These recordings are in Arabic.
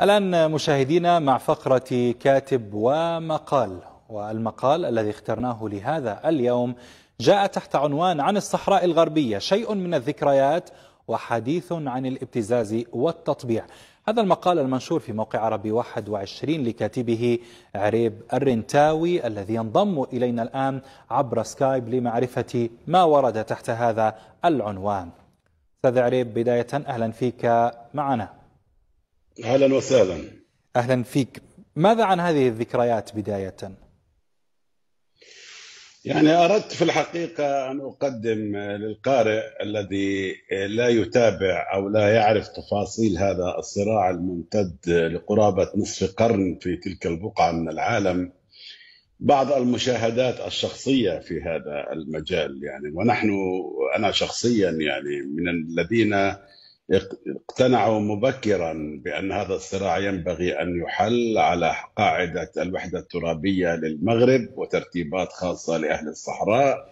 الآن مشاهدينا مع فقرة كاتب ومقال، والمقال الذي اخترناه لهذا اليوم جاء تحت عنوان عن الصحراء الغربية شيء من الذكريات وحديث عن الابتزاز والتطبيع. هذا المقال المنشور في موقع عربي 21 لكاتبه عريب الرنتاوي الذي ينضم إلينا الآن عبر سكايب لمعرفة ما ورد تحت هذا العنوان. أستاذ عريب، بداية أهلا فيك معنا. أهلا وسهلا. أهلا فيك. ماذا عن هذه الذكريات بداية؟ يعني أردت في الحقيقة أن أقدم للقارئ الذي لا يتابع أو لا يعرف تفاصيل هذا الصراع الممتد لقرابة نصف قرن في تلك البقعة من العالم بعض المشاهدات الشخصية في هذا المجال. يعني أنا شخصيا يعني من الذين اقتنعوا مبكرا بأن هذا الصراع ينبغي أن يحل على قاعدة الوحدة الترابية للمغرب وترتيبات خاصة لأهل الصحراء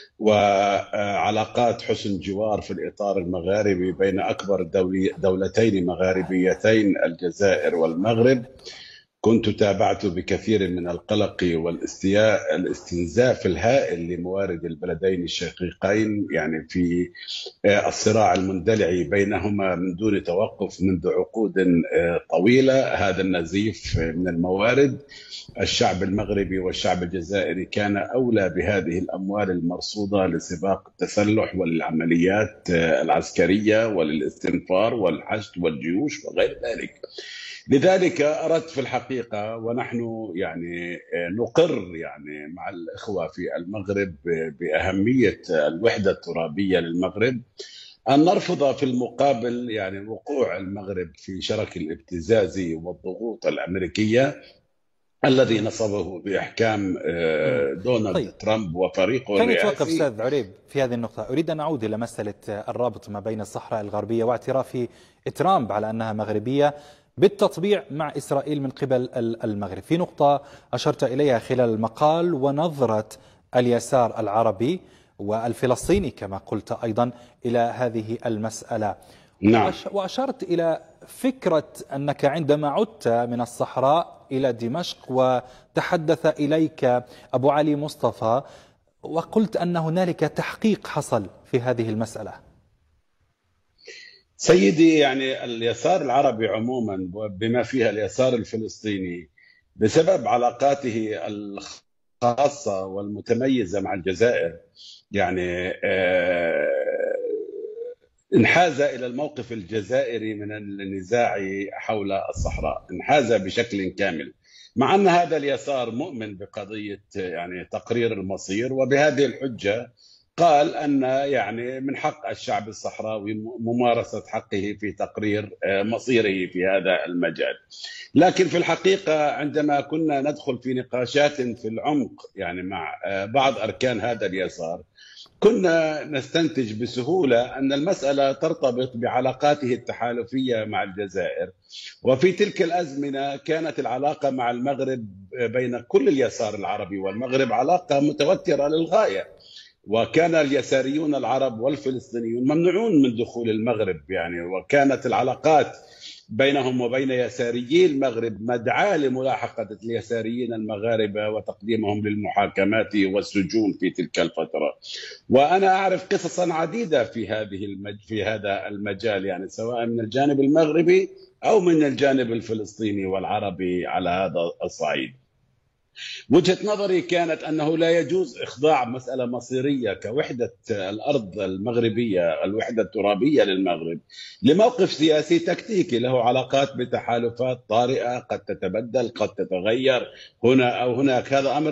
وعلاقات حسن جوار في الإطار المغاربي بين أكبر دولتين مغاربيتين الجزائر والمغرب. كنت تابعت بكثير من القلق والاستنزاف الهائل لموارد البلدين الشقيقين يعني في الصراع المندلع بينهما من دون توقف منذ عقود طويلة. هذا النزيف من الموارد الشعب المغربي والشعب الجزائري كان أولى بهذه الأموال المرصودة لسباق التسلح والعمليات العسكرية وللاستنفار والحشد والجيوش وغير ذلك. لذلك أردت في الحقيقة ونحن يعني نقر يعني مع الإخوة في المغرب بأهمية الوحدة الترابية للمغرب أن نرفض في المقابل يعني وقوع المغرب في شرك الابتزاز والضغوط الأمريكية الذي نصبه بإحكام دونالد ترامب وفريقه الرئاسي. خليني أتوقف أستاذ عريب في هذه النقطة. أريد أن أعود إلى مسألة الرابط ما بين الصحراء الغربية واعتراف ترامب على أنها مغربية بالتطبيع مع إسرائيل من قبل المغرب. في نقطة أشرت إليها خلال المقال ونظرة اليسار العربي والفلسطيني كما قلت أيضا إلى هذه المسألة. نعم. وأشرت إلى فكرة أنك عندما عدت من الصحراء إلى دمشق وتحدث إليك أبو علي مصطفى وقلت أن هنالك تحقيق حصل في هذه المسألة. سيدي، يعني اليسار العربي عموما بما فيها اليسار الفلسطيني بسبب علاقاته الخاصة والمتميزة مع الجزائر يعني انحاز إلى الموقف الجزائري من النزاع حول الصحراء، انحاز بشكل كامل، مع أن هذا اليسار مؤمن بقضية يعني تقرير المصير، وبهذه الحجة قال أن يعني من حق الشعب الصحراوي ممارسة حقه في تقرير مصيره في هذا المجال. لكن في الحقيقة عندما كنا ندخل في نقاشات في العمق يعني مع بعض أركان هذا اليسار كنا نستنتج بسهولة أن المسألة ترتبط بعلاقاته التحالفية مع الجزائر. وفي تلك الأزمنة كانت العلاقة مع المغرب بين كل اليسار العربي والمغرب علاقة متوترة للغاية، وكان اليساريون العرب والفلسطينيون ممنوعون من دخول المغرب يعني، وكانت العلاقات بينهم وبين يساريي المغرب مدعاة لملاحقة اليساريين المغاربة وتقديمهم للمحاكمات والسجون في تلك الفترة. وأنا أعرف قصصا عديدة في هذا المجال يعني سواء من الجانب المغربي أو من الجانب الفلسطيني والعربي على هذا الصعيد. وجهة نظري كانت أنه لا يجوز إخضاع مسألة مصيرية كوحدة الأرض المغربية، الوحدة الترابية للمغرب، لموقف سياسي تكتيكي له علاقات بتحالفات طارئة قد تتبدل قد تتغير هنا أو هناك. هذا أمر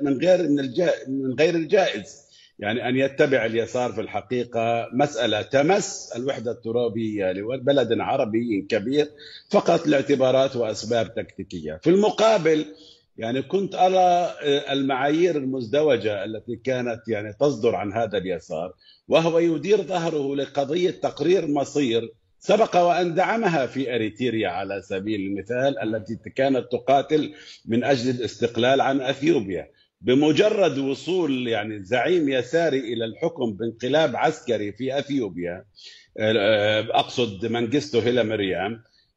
من غير الجائز يعني أن يتبع اليسار في الحقيقة مسألة تمس الوحدة الترابية لبلد عربي كبير فقط لاعتبارات وأسباب تكتيكية. في المقابل يعني كنت أرى المعايير المزدوجة التي كانت يعني تصدر عن هذا اليسار، وهو يدير ظهره لقضية تقرير مصير سبق وأن دعمها في أريتريا على سبيل المثال، التي كانت تقاتل من أجل الاستقلال عن أثيوبيا. بمجرد وصول يعني زعيم يساري إلى الحكم بانقلاب عسكري في أثيوبيا، أقصد منجستو هيلا مريم،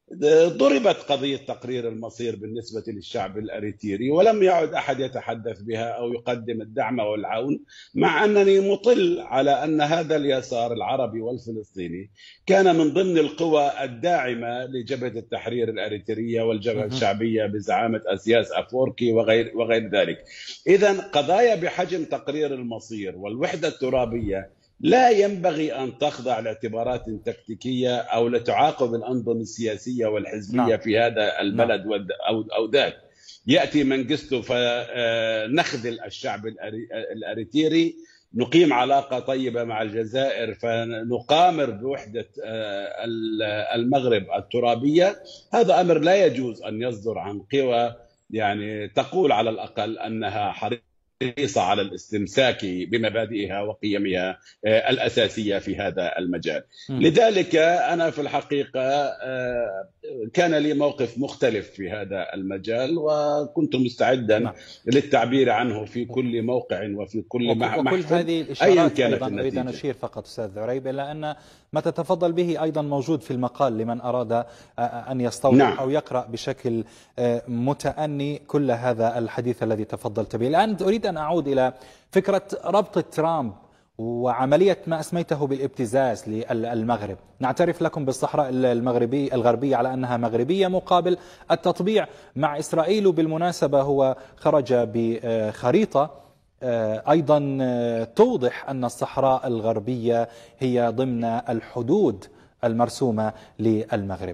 ضربت قضية تقرير المصير بالنسبة للشعب الأريتري، ولم يعد أحد يتحدث بها أو يقدم الدعم والعون، مع أنني مطل على أن هذا اليسار العربي والفلسطيني كان من ضمن القوى الداعمة لجبهة التحرير الأريترية والجبهة الشعبية بزعامة أسياس أفوركي وغير ذلك. إذن قضايا بحجم تقرير المصير والوحدة الترابية لا ينبغي أن تخضع لاعتبارات تكتيكية أو لتعاقب الأنظمة السياسية والحزبية في هذا البلد أو ذاك. يأتي منغستو فنخذل الشعب الأريتري، نقيم علاقة طيبة مع الجزائر فنقامر بوحدة المغرب الترابية. هذا أمر لا يجوز أن يصدر عن قوى يعني تقول على الأقل أنها حريصة على الاستمساك بمبادئها وقيمها الأساسية في هذا المجال. لذلك أنا في الحقيقة كان لي موقف مختلف في هذا المجال، وكنت مستعدا للتعبير عنه في كل موقع وفي كل محفل. وكل هذه الإشارات أيضا أريد أن أشير فقط أستاذ عريب إلى أن ما تتفضل به أيضا موجود في المقال لمن أراد أن يستوضح أو يقرأ بشكل متأني كل هذا الحديث الذي تفضلت به. الآن أريد أن أعود إلى فكرة ربط ترامب وعملية ما أسميته بالابتزاز للمغرب. نعترف لكم بالصحراء الغربية على أنها مغربية مقابل التطبيع مع إسرائيل، وبالمناسبة هو خرج بخريطة أيضا توضح أن الصحراء الغربية هي ضمن الحدود المرسومة للمغرب.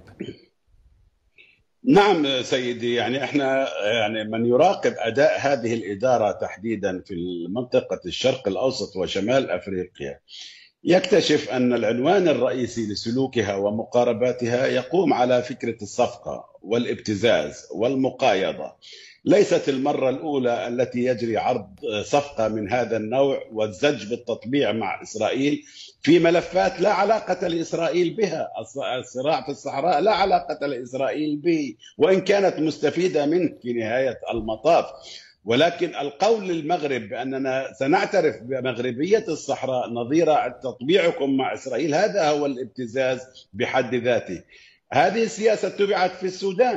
نعم سيدي، يعني احنا يعني من يراقب اداء هذه الاداره تحديدا في منطقه الشرق الاوسط وشمال افريقيا يكتشف ان العنوان الرئيسي لسلوكها ومقارباتها يقوم على فكره الصفقه والابتزاز والمقايضه. ليست المره الاولى التي يجري عرض صفقه من هذا النوع والزج بالتطبيع مع اسرائيل في ملفات لا علاقة لإسرائيل بها. الصراع في الصحراء لا علاقة لإسرائيل به، وإن كانت مستفيدة منه في نهاية المطاف. ولكن القول للمغرب بأننا سنعترف بمغربية الصحراء نظير تطبيعكم مع إسرائيل، هذا هو الابتزاز بحد ذاته. هذه السياسة تبعت في السودان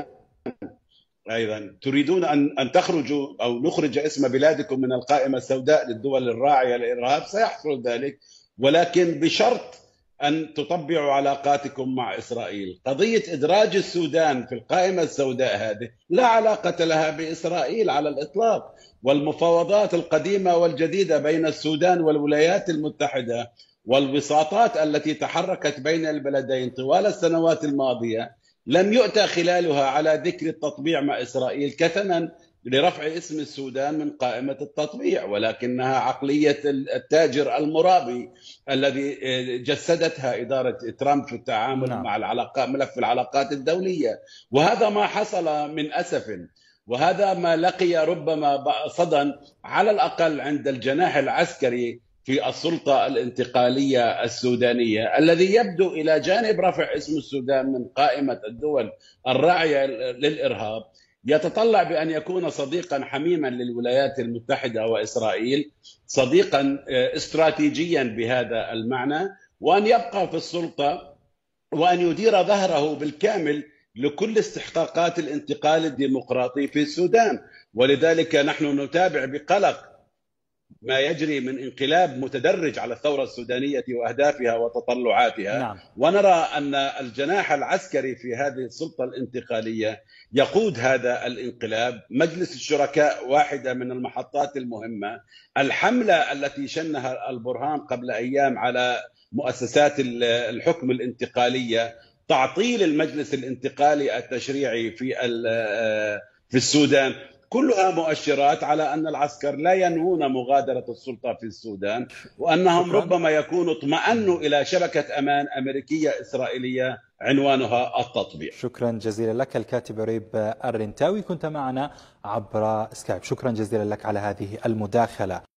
أيضا. تريدون أن تخرجوا أو نخرج اسم بلادكم من القائمة السوداء للدول الراعية للإرهاب، سيحصل ذلك، ولكن بشرط أن تطبعوا علاقاتكم مع إسرائيل. قضية إدراج السودان في القائمة السوداء هذه لا علاقة لها بإسرائيل على الإطلاق. والمفاوضات القديمة والجديدة بين السودان والولايات المتحدة والوساطات التي تحركت بين البلدين طوال السنوات الماضية لم يؤتى خلالها على ذكر التطبيع مع إسرائيل كثما لرفع اسم السودان من قائمة التطبيع، ولكنها عقلية التاجر المرابي الذي جسدتها إدارة ترامب في التعامل مع العلاقات، ملف العلاقات الدولية. وهذا ما حصل من أسف، وهذا ما لقي ربما صدى على الأقل عند الجناح العسكري في السلطة الانتقالية السودانية، الذي يبدو إلى جانب رفع اسم السودان من قائمة الدول الراعية للإرهاب يتطلع بأن يكون صديقا حميما للولايات المتحدة وإسرائيل، صديقا استراتيجيا بهذا المعنى، وأن يبقى في السلطة وأن يدير ظهره بالكامل لكل استحقاقات الانتقال الديمقراطي في السودان. ولذلك نحن نتابع بقلق ما يجري من انقلاب متدرج على الثورة السودانية وأهدافها وتطلعاتها. ونرى أن الجناح العسكري في هذه السلطة الانتقالية يقود هذا الانقلاب. مجلس الشركاء واحدة من المحطات المهمة. الحملة التي شنها البرهان قبل أيام على مؤسسات الحكم الانتقالية، تعطيل المجلس الانتقالي التشريعي في السودان، كلها مؤشرات على أن العسكر لا ينوون مغادرة السلطة في السودان، وأنهم ربما يكونوا اطمأنوا إلى شبكة أمان أمريكية إسرائيلية عنوانها التطبيع. شكرا جزيلا لك الكاتب عريب الرنتاوي، كنت معنا عبر سكايب. شكرا جزيلا لك على هذه المداخلة.